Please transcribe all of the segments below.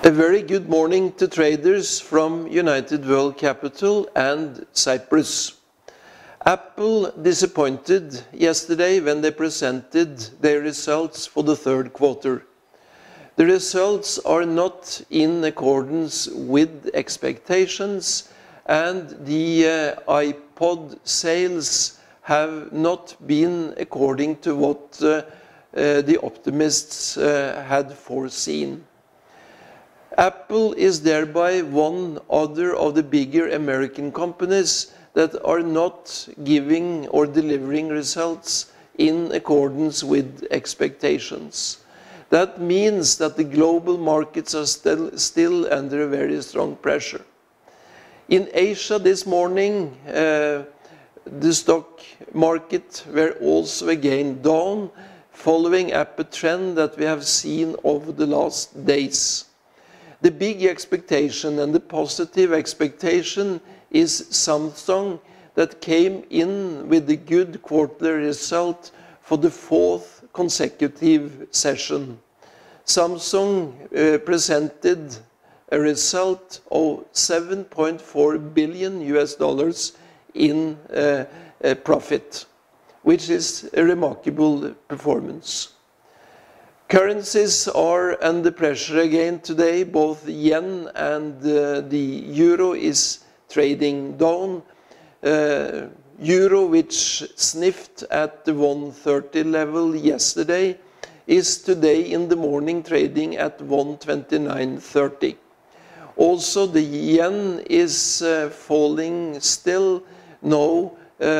A very good morning to traders from United World Capital and Cyprus. Apple disappointed yesterday when they presented their results for the third quarter. The results are not in accordance with expectations, and the iPod sales have not been according to what the optimists had foreseen. Apple is thereby one other of the bigger American companies that are not giving or delivering results in accordance with expectations. That means that the global markets are still under a very strong pressure. In Asia this morning, the stock market were also again down, following up a trend that we have seen over the last days. The big expectation and the positive expectation is Samsung, that came in with a good quarterly result for the fourth consecutive session. Samsung presented a result of $7.4 billion in profit, which is a remarkable performance. Currencies are under pressure again today. Both the yen and the euro is trading down. Euro, which sniffed at the 130 level yesterday, is today in the morning trading at 129.30. Also, the yen is falling still. Now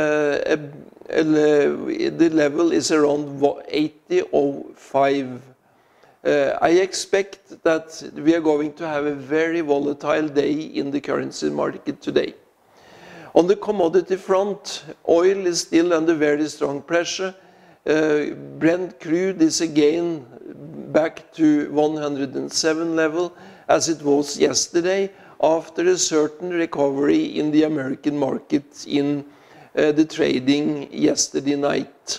the level is around 80.05. I expect that we are going to have a very volatile day in the currency market today. On the commodity front, oil is still under very strong pressure. Brent crude is again back to 107 level, as it was yesterday, after a certain recovery in the American market in the trading yesterday night.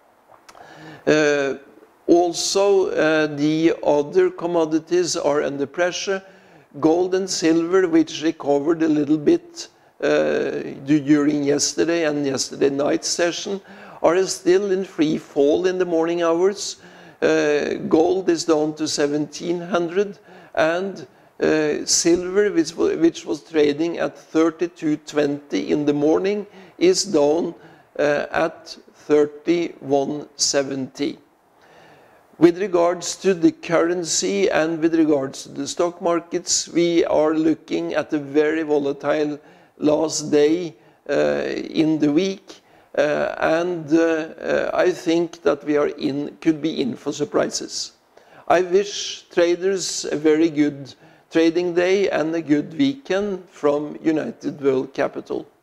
Also, the other commodities are under pressure. Gold and silver, which recovered a little bit during yesterday and yesterday night session, are still in free fall in the morning hours. Gold is down to 1700, and silver, which was trading at 32.20 in the morning, is down at 31.70. With regards to the currency and with regards to the stock markets, we are looking at a very volatile last day in the week, and I think that we are could be in for surprises. I wish traders a very good trading day and a good weekend from United World Capital.